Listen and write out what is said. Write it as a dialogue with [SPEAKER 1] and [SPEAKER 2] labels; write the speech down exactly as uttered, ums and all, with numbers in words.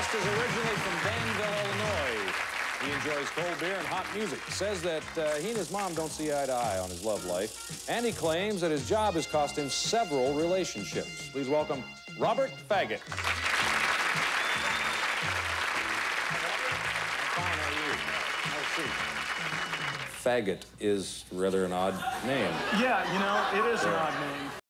[SPEAKER 1] guest is originally from Danville, Illinois. He enjoys cold beer and hot music. Says that uh, he and his mom don't see eye to eye on his love life. And he claims that his job has cost him several relationships. Please welcome Robert Faggot. Fine, how are you? Have a seat. Faggot is rather an odd name.
[SPEAKER 2] Yeah, you know, it is an odd name.